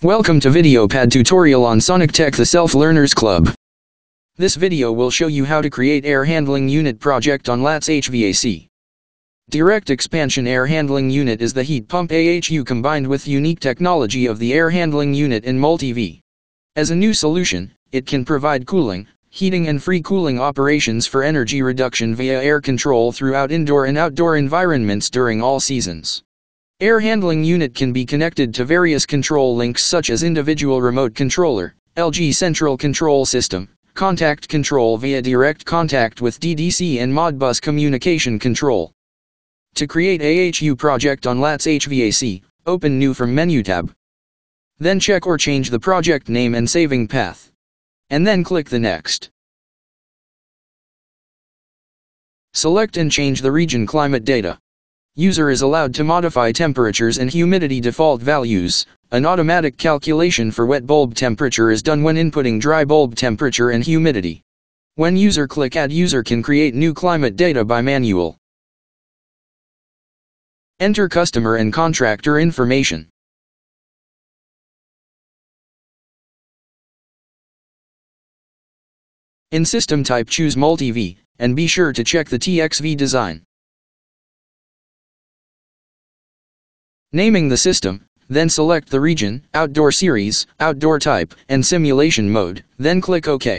Welcome to VideoPad tutorial on Sonic Tech the Self-Learners Club. This video will show you how to create air handling unit project on LATS HVAC. Direct expansion air handling unit is the heat pump AHU combined with unique technology of the air handling unit in multi-V. As a new solution, it can provide cooling, heating and free cooling operations for energy reduction via air control throughout indoor and outdoor environments during all seasons. Air handling unit can be connected to various control links such as individual remote controller, LG central control system, contact control via direct contact with DDC and Modbus communication control. To create AHU project on LATS HVAC, open New from Menu tab. Then check or change the project name and saving path. And then click the Next. Select and change the region climate data. User is allowed to modify temperatures and humidity default values. An automatic calculation for wet bulb temperature is done when inputting dry bulb temperature and humidity. When user click Add, user can create new climate data by manual. Enter customer and contractor information. In system type choose multi-V, and be sure to check the TXV design. Naming the system, then select the region, outdoor series, outdoor type, and simulation mode, then click OK.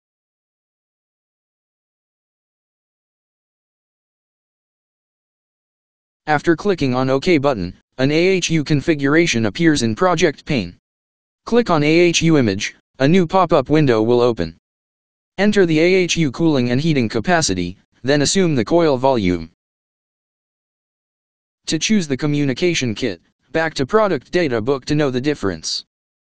After clicking on OK button, an AHU configuration appears in project pane. Click on AHU image, a new pop-up window will open. Enter the AHU cooling and heating capacity, then assume the coil volume. To choose the communication kit, back to product data book to know the difference.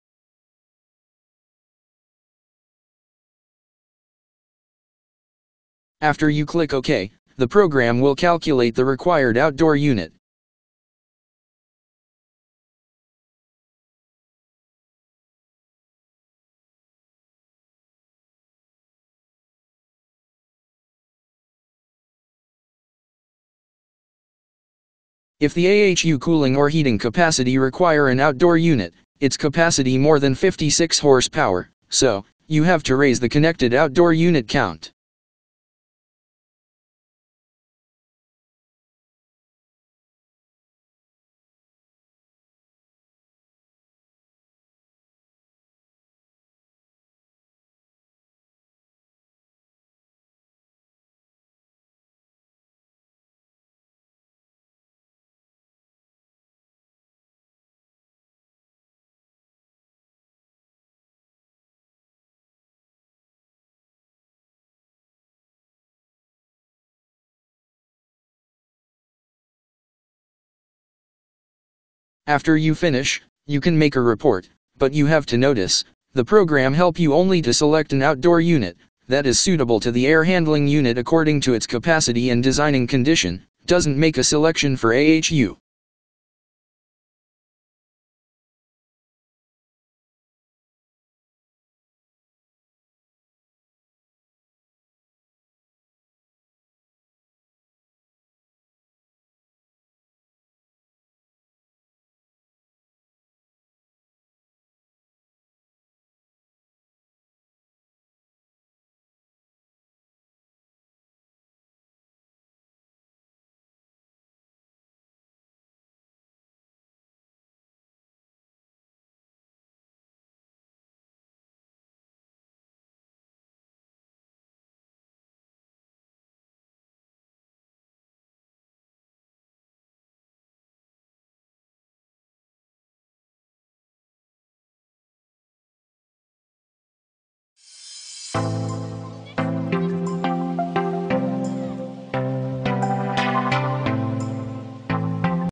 After you click OK, the program will calculate the required outdoor unit. If the AHU cooling or heating capacity require an outdoor unit, its capacity more than 56 horsepower, so, you have to raise the connected outdoor unit count. After you finish, you can make a report, but you have to notice, the program help you only to select an outdoor unit, that is suitable to the air handling unit according to its capacity and designing condition, doesn't make a selection for AHU.